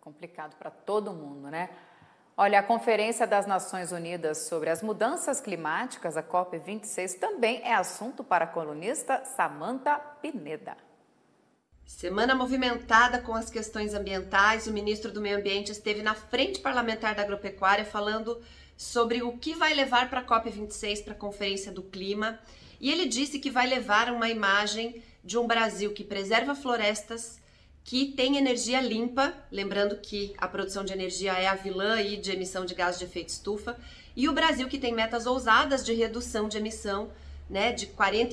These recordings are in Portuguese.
Complicado para todo mundo, né? Olha, a Conferência das Nações Unidas sobre as Mudanças Climáticas, a COP26, também é assunto para a colunista Samantha Pineda. Semana movimentada com as questões ambientais, o ministro do Meio Ambiente esteve na frente parlamentar da agropecuária falando sobre o que vai levar para a COP26, para a Conferência do Clima, e ele disse que vai levar uma imagem de um Brasil que preserva florestas, que tem energia limpa, lembrando que a produção de energia é a vilã aí de emissão de gás de efeito estufa, e o Brasil que tem metas ousadas de redução de emissão, né, de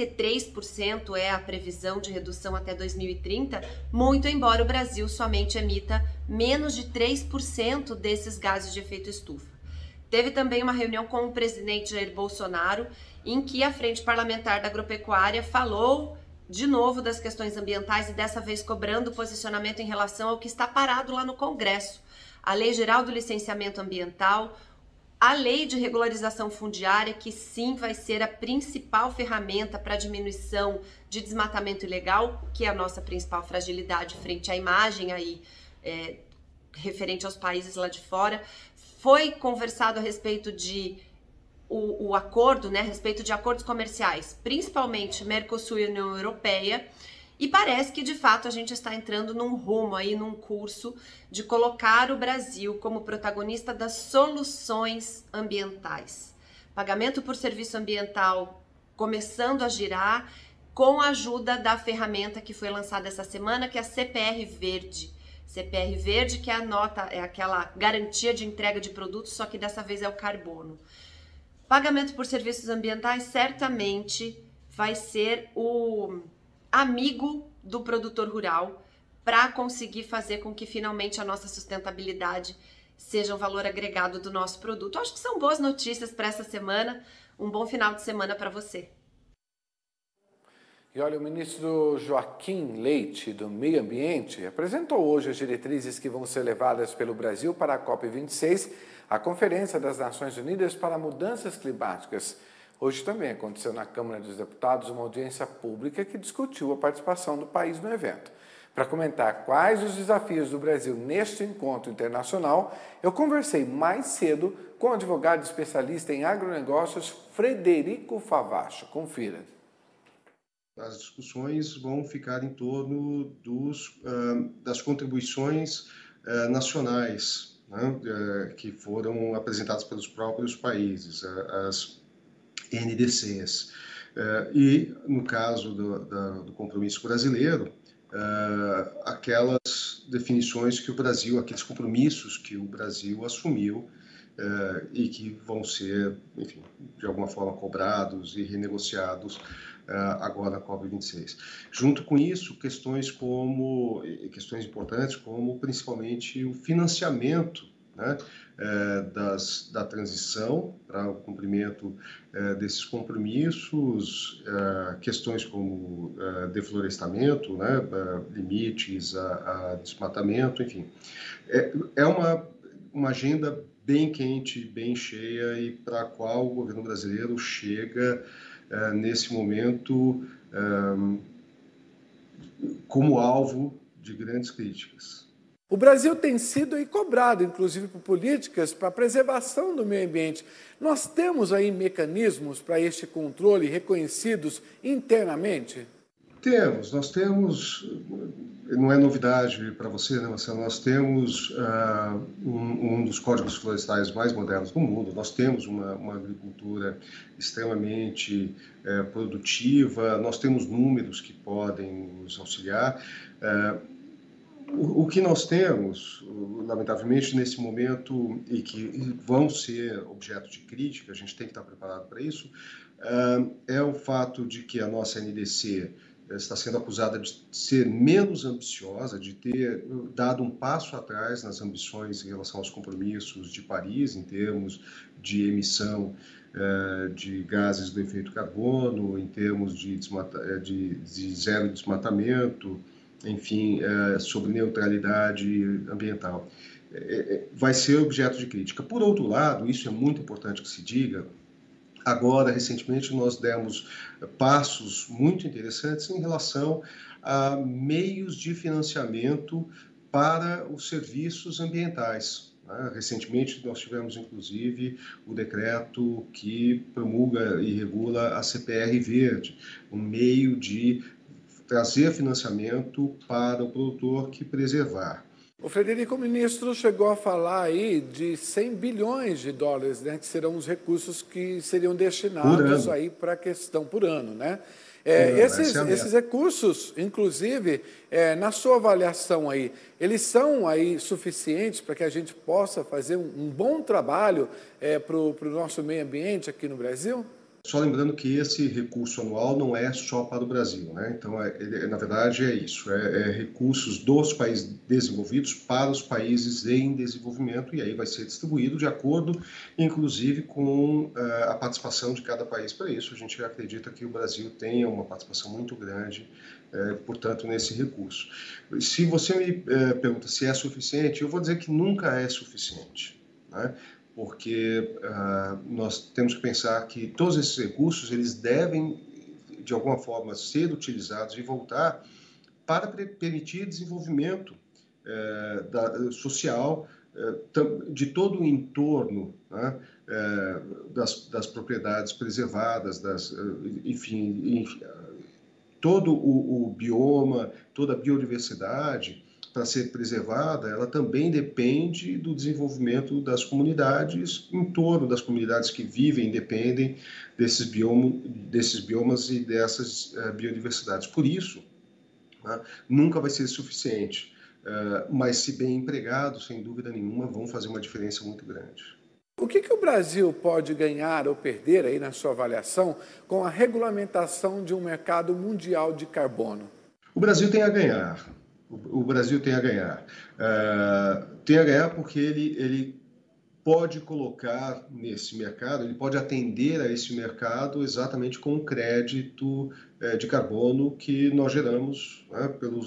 43% é a previsão de redução até 2030, muito embora o Brasil somente emita menos de 3% desses gases de efeito estufa. Teve também uma reunião com o presidente Jair Bolsonaro, em que a Frente Parlamentar da Agropecuária falou de novo das questões ambientais e dessa vez cobrando posicionamento em relação ao que está parado lá no Congresso. A Lei Geral do Licenciamento Ambiental, a Lei de Regularização Fundiária, que sim vai ser a principal ferramenta para a diminuição de desmatamento ilegal, que é a nossa principal fragilidade frente à imagem aí, referente aos países lá de fora. Foi conversado a respeito de o acordo, né, a respeito de acordos comerciais, principalmente Mercosul e União Europeia, e parece que de fato a gente está entrando num rumo aí, num curso de colocar o Brasil como protagonista das soluções ambientais. Pagamento por serviço ambiental começando a girar com a ajuda da ferramenta que foi lançada essa semana, que é a CPR Verde. CPR Verde, que é a nota, é aquela garantia de entrega de produtos, só que dessa vez é o carbono. Pagamento por serviços ambientais certamente vai ser o amigo do produtor rural para conseguir fazer com que finalmente a nossa sustentabilidade seja um valor agregado do nosso produto. Acho que são boas notícias para essa semana. Um bom final de semana para você. E olha, o ministro Joaquim Leite, do Meio Ambiente, apresentou hoje as diretrizes que vão ser levadas pelo Brasil para a COP26, a Conferência das Nações Unidas para Mudanças Climáticas. Hoje também aconteceu na Câmara dos Deputados uma audiência pública que discutiu a participação do país no evento. Para comentar quais os desafios do Brasil neste encontro internacional, eu conversei mais cedo com o advogado especialista em agronegócios, Frederico Favacho. Confira. As discussões vão ficar em torno das contribuições nacionais, né, que foram apresentadas pelos próprios países, as NDCs. E, no caso do compromisso brasileiro, aquelas definições que o Brasil, aqueles compromissos que o Brasil assumiu e que vão ser, enfim, de alguma forma cobrados e renegociados agora na COP26. Junto com isso, questões importantes como principalmente o financiamento, né, da transição para o cumprimento desses compromissos, questões como deflorestamento, né, limites a desmatamento, enfim. É uma agenda bem quente, bem cheia e para a qual o governo brasileiro chega nesse momento como alvo de grandes críticas. O Brasil tem sido cobrado, inclusive, por políticas para a preservação do meio ambiente. Nós temos aí mecanismos para este controle reconhecidos internamente? Nós temos, não é novidade para você, né, Marcelo? Nós temos um dos códigos florestais mais modernos do mundo, nós temos uma agricultura extremamente produtiva, nós temos números que podem nos auxiliar. O que nós temos, lamentavelmente, nesse momento, e que vão ser objeto de crítica, a gente tem que estar preparado para isso, é o fato de que a nossa NDC está sendo acusada de ser menos ambiciosa, de ter dado um passo atrás nas ambições em relação aos compromissos de Paris, em termos de emissão de gases do efeito carbono, em termos de zero desmatamento, enfim, sobre neutralidade ambiental. Vai ser objeto de crítica. Por outro lado, isso é muito importante que se diga, agora, recentemente, nós demos passos muito interessantes em relação a meios de financiamento para os serviços ambientais. Recentemente, nós tivemos, inclusive, o decreto que promulga e regula a CPR Verde, um meio de trazer financiamento para o produtor que preservar. O Frederico, o ministro chegou a falar aí de 100 bilhões de dólares, né, que serão os recursos que seriam destinados aí para a questão por ano, né? Esses recursos, inclusive, na sua avaliação aí, eles são aí suficientes para que a gente possa fazer um bom trabalho para o nosso meio ambiente aqui no Brasil? Só lembrando que esse recurso anual não é só para o Brasil, né? Então, na verdade, é isso, recursos dos países desenvolvidos para os países em desenvolvimento, e aí vai ser distribuído de acordo, inclusive, com a participação de cada país para isso. A gente acredita que o Brasil tenha uma participação muito grande, portanto, nesse recurso. Se você me pergunta se é suficiente, eu vou dizer que nunca é suficiente, né? Porque nós temos que pensar que todos esses recursos eles devem, de alguma forma, ser utilizados e voltar para permitir desenvolvimento social de todo o entorno, né, das propriedades preservadas, enfim, todo o bioma, toda a biodiversidade, para ser preservada, ela também depende do desenvolvimento das comunidades em torno das comunidades que vivem e dependem desses biomas e dessas biodiversidades. Por isso, né, nunca vai ser suficiente, mas se bem empregados, sem dúvida nenhuma, vão fazer uma diferença muito grande. O que o Brasil pode ganhar ou perder, aí na sua avaliação, com a regulamentação de um mercado mundial de carbono? O Brasil tem a ganhar. O Brasil tem a ganhar. Tem a ganhar porque ele pode colocar nesse mercado, ele pode atender a esse mercado exatamente com o crédito de carbono que nós geramos, né,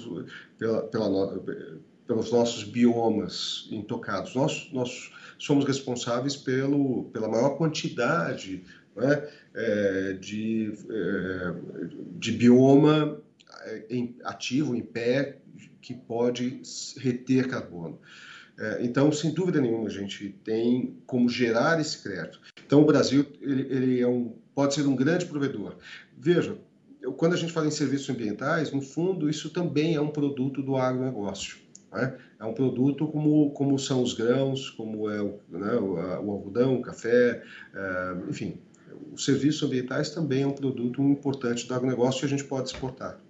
pelos nossos biomas intocados. Nós somos responsáveis pela maior quantidade, né, de bioma ativo, em pé, que pode reter carbono. Então, sem dúvida nenhuma, a gente tem como gerar esse crédito. Então, o Brasil ele pode ser um grande provedor. Veja, quando a gente fala em serviços ambientais, no fundo, isso também é um produto do agronegócio, né? É um produto como são os grãos, como é o algodão, o café, enfim. Os serviços ambientais também é um produto importante do agronegócio que a gente pode exportar.